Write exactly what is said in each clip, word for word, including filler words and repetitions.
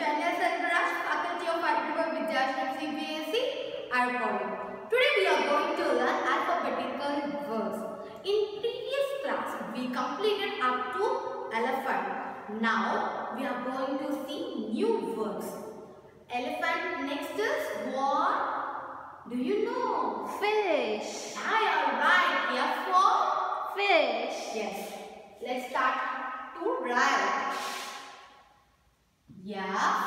Chaitanya Sarkaraj, Faculty of Hyderabad Vidyashram C B S E, Airport. Today we are going to learn alphabetical words. In previous class we completed up to elephant. Now we are going to see new words. Elephant, next is what? Do you know? Fish. Ah, you are right. Here for Fish. yes. Let's start to write. Yeah.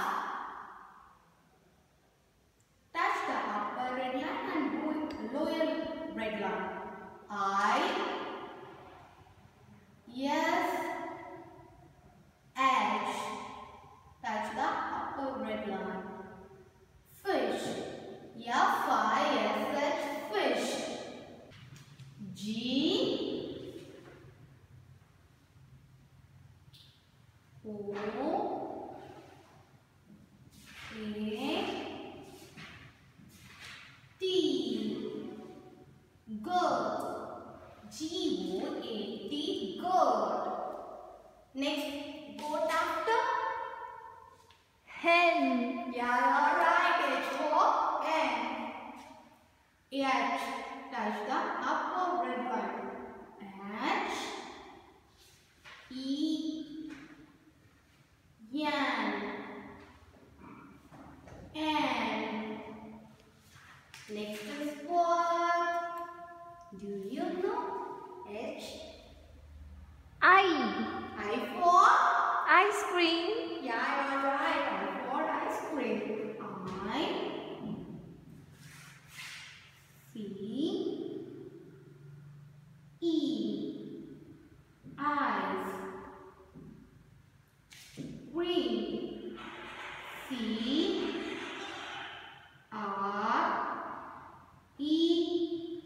Touch the upper red line and lower red line. I. Yes. H. Touch the upper red line. Fish. F I S H. Fish. G. O. A. T. Goat. G O A T. Goat. Next, goat after. Hen. Yeah, you're right. H O N. H. Touch the upper red line. H. E. Yan. N. Next is what? Do you know? H. I. I for? Ice cream. Yeah, you're right. I for ice cream. I. C. E. Eyes. Green. C. R. E.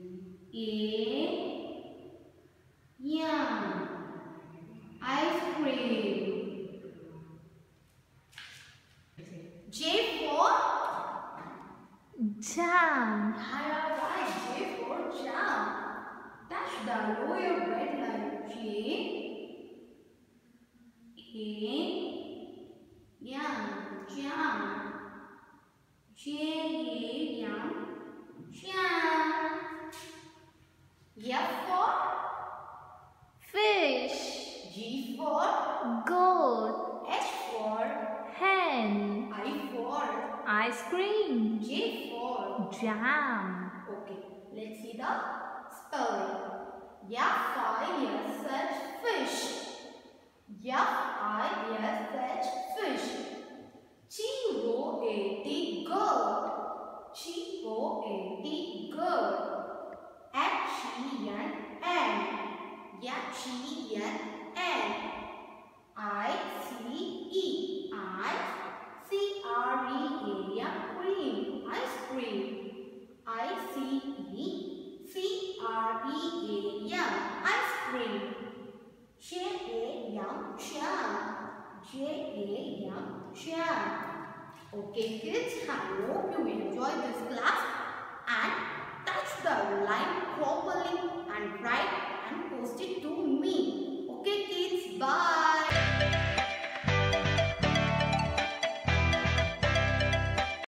A. Yum. Ice cream. J for? Jam. Yeah, right. J for jam. Touch the lower red line. J. A. Yum. Jam. J A yum. Jam. F for? Fish. G for? Goat. H for? Hen. I for? Ice cream. J for? Jam. Okay, let's see the spelling. F I S H. Fish. F I S H. Fish. G O A T. Goat. G O A T. Goat. H E N N. H E N N. I C E. I. C R E A M. Cream. Ice cream. I C E. C R E A M. Ice cream. J A M. Jam. J A M. Jam. Okay kids, I hope